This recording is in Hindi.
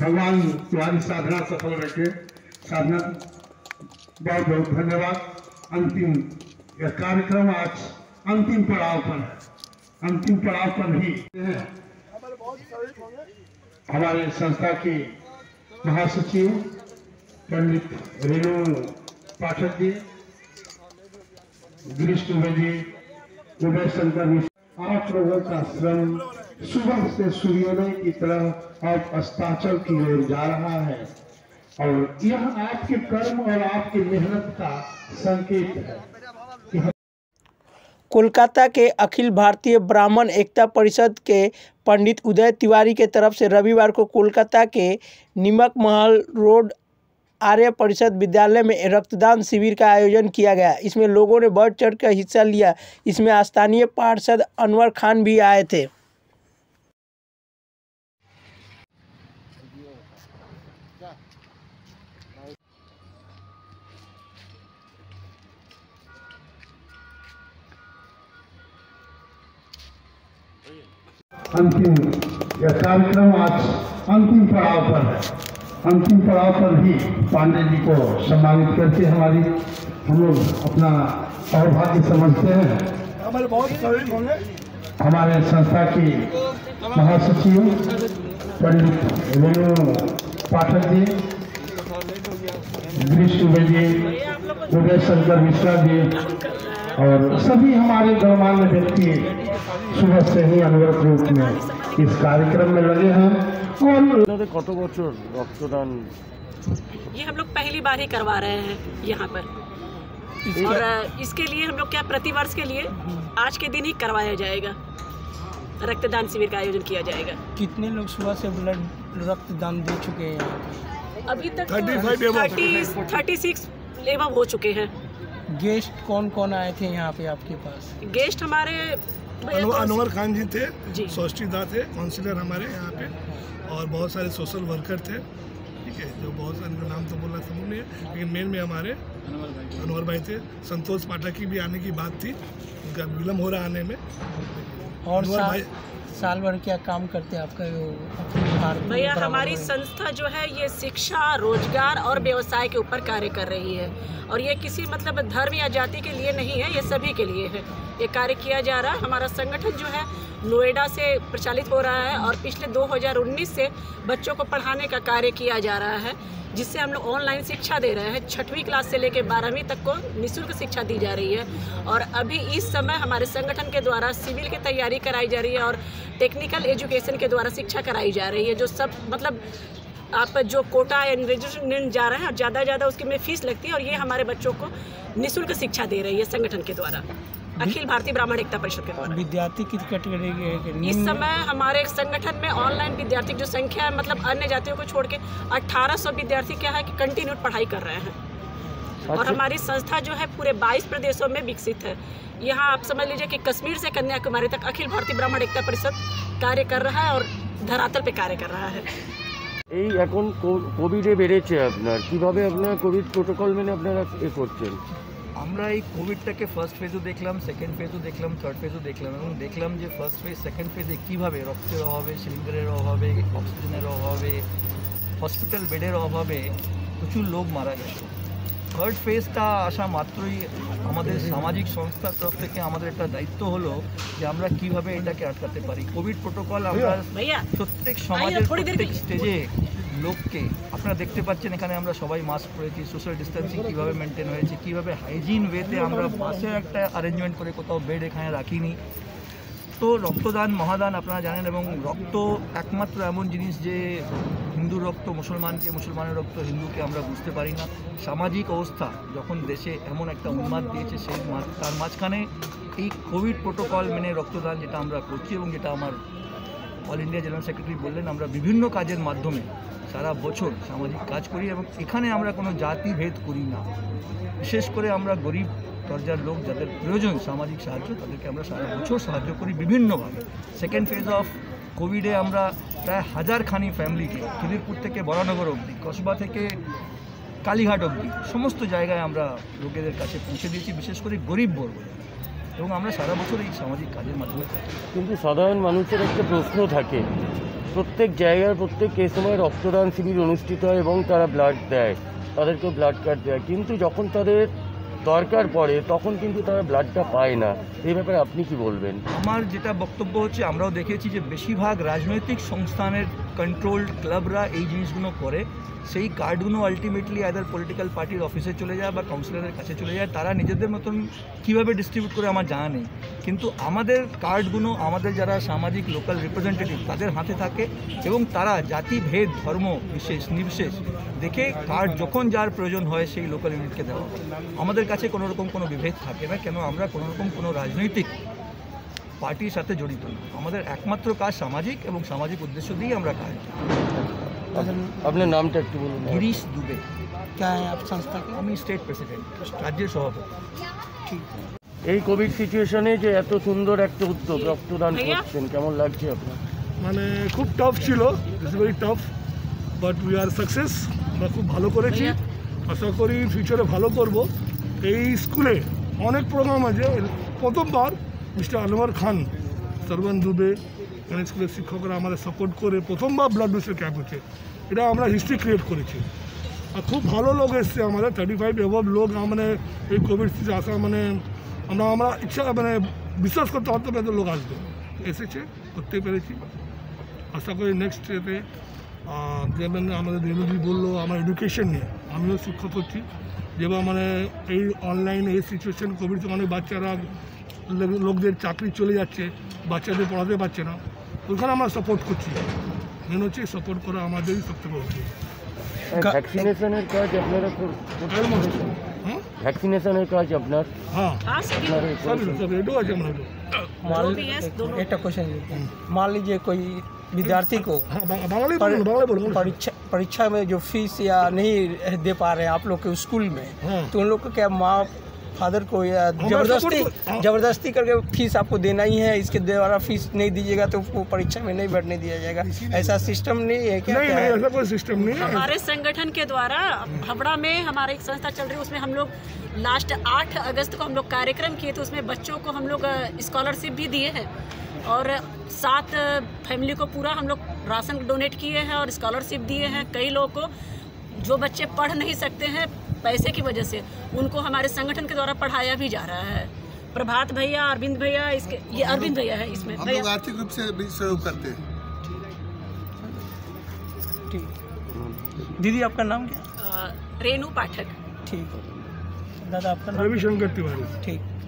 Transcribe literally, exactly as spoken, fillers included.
भगवान तुम्हारी साधना सफल रखे। साधना बहुत बहुत धन्यवाद। अंतिम यह कार्यक्रम आज अंतिम पड़ाव पर है। अंतिम पड़ाव पर ही हमारे संस्था के महासचिव पंडित रेणु पाठक जी, गिरीश दुबे जी, उदय शंकर मिश्र, आप लोगों का श्रम सुबह से सूर्योदय की तरह अब अस्ताचल की ओर जा रहा है और यह आपके कर्म और आपकी मेहनत का संकेत है। कोलकाता के अखिल भारतीय ब्राह्मण एकता परिषद के पंडित उदय तिवारी के तरफ से रविवार को कोलकाता के नीमक महल रोड आर्य परिषद विद्यालय में रक्तदान शिविर का आयोजन किया गया। इसमें लोगों ने बढ़ चढ़ कर हिस्सा लिया। इसमें स्थानीय पार्षद अनवर खान भी आए थे। अंतिम यह कार्यक्रम आज अंतिम पड़ाव पर है। अंतिम पड़ाव पर भी पांडे जी को सम्मानित करके हमारी हम लोग अपना सौभाग्य समझते हैं। हमारे बहुत हमारे संस्था की महासचिव पंडित रेणु पाठक जी, गिरीश दुबे जी, उदय शंकर मिश्रा जी और सभी हमारे गणमान्य व्यक्ति सुबह से ही अनवरत रूप में इस कार्यक्रम में लगे हैं। और कत बच्चों रक्तदान ये हम लोग पहली बार ही करवा रहे हैं यहाँ पर, और इसके लिए हम लोग क्या प्रतिवर्ष के लिए आज के दिन ही करवाया जाएगा, रक्तदान शिविर का आयोजन किया जाएगा। कितने लोग सुबह से ब्लड रक्तदान दे चुके हैं? अभी तक थर्टी सिक्स एवं हो चुके हैं। गेस्ट कौन कौन आए थे यहाँ पे आपके पास? गेस्ट हमारे अनवर खान जी थे, सोष्टीदा थे, काउंसिलर हमारे यहाँ पे, और बहुत सारे सोशल वर्कर थे, ठीक है, जो बहुत सारे नाम तो बोलना समझ नहीं है, लेकिन मेन में हमारे अनवर भाई थे। संतोष पाठक की भी आने की बात थी, उनका विलम्ब हो रहा आने में। और साल, भाई साल भर क्या काम करते हैं आपका? भैया हमारी संस्था जो है ये शिक्षा, रोजगार और व्यवसाय के ऊपर कार्य कर रही है, और ये किसी मतलब धर्म या जाति के लिए नहीं है, ये सभी के लिए है ये कार्य किया जा रहा है। हमारा संगठन जो है नोएडा से प्रचालित हो रहा है और पिछले दो हज़ार उन्नीस से बच्चों को पढ़ाने का कार्य किया जा रहा है, जिससे हम लोग ऑनलाइन शिक्षा दे रहे हैं। छठवीं क्लास से लेकर बारहवीं तक को निःशुल्क शिक्षा दी जा रही है, और अभी इस समय हमारे संगठन के द्वारा सिविल की तैयारी कराई जा रही है और टेक्निकल एजुकेशन के द्वारा शिक्षा कराई जा रही है। जो सब मतलब आप जो कोटा या ग्रेजुएशन जा रहे हैं और ज़्यादा ज़्यादा उसकी में फीस लगती है, और ये हमारे बच्चों को निःशुल्क शिक्षा दे रही है संगठन के द्वारा, अखिल भारतीय ब्राह्मण एकता परिषद के द्वारा। विद्यार्थी किस कैटेगरी के? इस समय हमारे संगठन में ऑनलाइन विद्यार्थी जो संख्या है, मतलब अन्य जातियों को छोड़ के अठारह सौ विद्यार्थी क्या है कि कंटिन्यू पढ़ाई कर रहे हैं। अच्छा। और हमारी संस्था जो है पूरे बाईस प्रदेशों में विकसित है। यहाँ आप समझ लीजिए कि कश्मीर से कन्याकुमारी तक अखिल भारतीय ब्राह्मण एकता परिषद कार्य कर रहा है और धरातल पे कार्य कर रहा है। এই এখন কোভিডে বেড়েছে, আপনার কিভাবে আপনার কোভিড প্রোটোকল মেনে আপনারা এ করছেন? আমরা এই কোভিডটাকে ফার্স্ট ফেজও দেখলাম, সেকেন্ড ফেজও দেখলাম, থার্ড ফেজও দেখলাম, এবং দেখলাম যে ফার্স্ট ফেজ সেকেন্ড ফেজে কীভাবে রক্তের অভাবে, সিলিন্ডারের অভাবে, অক্সিজেনের অভাবে, হসপিটাল বেডের অভাবে প্রচুর লোক মারা গেছে। থার্ড ফেজটা আসা মাত্রই আমাদের সামাজিক সংস্থার তরফ থেকে আমাদের একটা দায়িত্ব হলো যে আমরা কীভাবে এটাকে আটকাতে পারি। কোভিড প্রোটোকল আমরা প্রত্যেক সমাজের প্রত্যেক স্টেজে লোককে, আপনারা দেখতে পাচ্ছেন এখানে আমরা সবাই মাস্ক পরেছি, সোশ্যাল ডিস্টেন্সিং কীভাবে মেনটেন হয়েছে, কীভাবে হাইজিন ওয়েতে আমরা বাসে একটা অ্যারেঞ্জমেন্ট করে কোথাও বেড এখানে রাখিনি। তো রক্তদান মহাদান আপনারা জানেন, এবং রক্ত একমাত্র এমন জিনিস যে হিন্দুর রক্ত মুসলমানকে, মুসলমানের রক্ত হিন্দুকে আমরা বুঝতে পারি না। সামাজিক অবস্থা যখন দেশে এমন একটা উন্মাদ দিয়েছে, সেই তার মাঝখানে এই কোভিড প্রোটোকল মেনে রক্তদান যেটা আমরা করছি, এবং যেটা আমার অল ইন্ডিয়া জেনারেল সেক্রেটারি বললেন, আমরা বিভিন্ন কাজের মাধ্যমে সারা বছর সামাজিক কাজ করি, এবং এখানে আমরা কোনো জাতি ভেদ করি না। বিশেষ করে আমরা গরিব দরজার লোক যাদের প্রয়োজন সামাজিক সাহায্য, তাদেরকে আমরা সারা বছর সাহায্য করি বিভিন্নভাবে। সেকেন্ড ফেজ অফ কোভিডে আমরা প্রায় হাজারখানি ফ্যামিলিকে খিদিরপুর থেকে বরানগর অবধি, কসবা থেকে কালীঘাট অবধি সমস্ত জায়গায় আমরা লোকেদের কাছে পৌঁছে দিয়েছি, বিশেষ করে গরিব বর্গ, এবং আমরা সারা বছর এই সামাজিক কাজের মাধ্যমে। কিন্তু সাধারণ মানুষের একটা প্রশ্ন থাকে প্রত্যেক জায়গায় প্রত্যেক এই সময় রক্তদান শিবির অনুষ্ঠিত হয় এবং তারা ব্লাড দেয়, তাদেরকেও ব্লাড কার্ড দেয়, কিন্তু যখন তাদের দরকার পড়ে তখন কিন্তু তারা ব্লাডটা পায় না। এই ব্যাপারে আপনি কি বলবেন? আমার যেটা বক্তব্য হচ্ছে, আমরাও দেখেছি যে বেশিরভাগ রাজনৈতিক সংস্থানের কন্ট্রোলড ক্লাবরা এই জিনিসগুলো করে। সেই কার্ডগুলো আলটিমেটলি আইদার পলিটিক্যাল পার্টির অফিসে চলে যায় বা কাউন্সিলরের কাছে চলে যায়। তারা নিজেদের মতন কীভাবে ডিস্ট্রিবিউট করে আমার জানা নেই, কিন্তু আমাদের কার্ডগুলো আমাদের যারা সামাজিক লোকাল রিপ্রেজেন্টেটিভ তাদের হাতে থাকে এবং তারা জাতি ভেদ ধর্ম বিশেষ নির্বিশেষ দেখে কার্ড যখন যার প্রয়োজন হয় সেই লোকাল ইউনিটকে দেওয়া হয়। আমাদের কাছে কোনো রকম কোনো বিভেদ থাকে না, কেন আমরা কোনো রকম কোনো রাজনৈতিক পার্টির সাথে জড়িত না। আমাদের একমাত্র কাজ সামাজিক এবং সামাজিক উদ্দেশ্য দিয়েই আমরা কাজ। আপনার নামটা একটু বলুন। गिरीश दुबे। क्या है आप संस्था के? আমি স্টেট প্রেসিডেন্ট, রাজ্যের সভাপতি। ठीक। এই কোভিড সিচুয়েশনে যে এত সুন্দর একটা উদ্যোগ রক্তদান করছেন, কেমন লাগছে আপনার? মানে খুব টাফ ছিল, it's very tough, but we are success. আমরা খুব ভালো করেছি, আশা করি ফিউচারে ভালো করব। এই স্কুলে অনেক প্রোগ্রাম আছে, প্রথমবার মিস্টার আনোয়ার খান, সর্বান দুবে অনেক স্কুলের শিক্ষকরা আমাদের সাপোর্ট করে প্রথমবার ব্লাড ডোনেশন ক্যাম্প হচ্ছে। এটা আমরা হিস্ট্রি ক্রিয়েট করেছি আর খুব ভালো লোক এসছে আমাদের, থার্টি ফাইভ এভব লোক। মানে এই কোভিড থেকে আসা মানে আমরা আমরা ইচ্ছা মানে বিশ্বাস করতে পারতাম এত লোক আসবে, এসেছে, করতে পেরেছি। আশা করি নেক্সট এতে যেমন আমাদের রেনুজি বললো আমার এডুকেশন নিয়ে, আমিও শিক্ষক হচ্ছি, যেমন মানে এই অনলাইন এই সিচুয়েশন কোভিড থেকে অনেক বাচ্চারা লোকদের চাকরি চলে যাচ্ছে, বাচ্চাদের পড়াতে পারছে না, ওখানে আমরা সাপোর্ট করছি। মেন হচ্ছে সাপোর্ট করা আমাদেরই সবথেকে বড়। ভ্যাকসিনেশনের কাজ আপনারা হ্যাঁ ভ্যাকসিনেশনের কাজ আপনার? হ্যাঁ हाँ सभी সব সব এটাও আছে আমরা। मान जो भी है, दोनों। एक क्वेश्चन मान लीजिए कोई विद्यार्थी को হ্যাঁ বাং- বাঙালি বলুন, বাংলায় বলুন। परीक्षा परीक्षा में जो फीस या नहीं दे पा रहे हैं आप लोग के स्कूल में, हाँ। तो उन लोग को क्या माँ फादर को या जबरदस्ती support को- जबरदस्ती करके फीस आपको देना ही है, इसके द्वारा फीस नहीं दीजिएगा तो वो परीक्षा में नहीं बैठने दिया जाएगा, ऐसा सिस्टम नहीं है क्या? नहीं क्या नहीं है? ऐसा कोई सिस्टम नहीं है। हमारे संगठन के द्वारा हावड़ा में हमारी एक संस्था चल रही है, उसमें हम लोग लास्ट आठ अगस्त को हम लोग कार्यक्रम किए थे। उसमें बच्चों को हम लोग स्कॉलरशिप भी दिए हैं और सात फैमिली को पूरा हम लोग राशन डोनेट किए हैं और स्कॉलरशिप दिए हैं। कई लोगों को जो बच्चे पढ़ नहीं सकते हैं पैसे की वजह से, उनको हमारे संगठन के द्वारा पढ़ाया भी जा रहा है। प्रभात भैया, अरविंद भैया, इसके ये अरविंद भैया है इसमें। हम लोग आर्थिक रूप से भी सहयोग करते हैं। ठीक। दीदी आपका नाम क्या? अ, रेनू पाठक। ठीक। दादा आपका नाम? रविशंकर तिवारी। ठीक।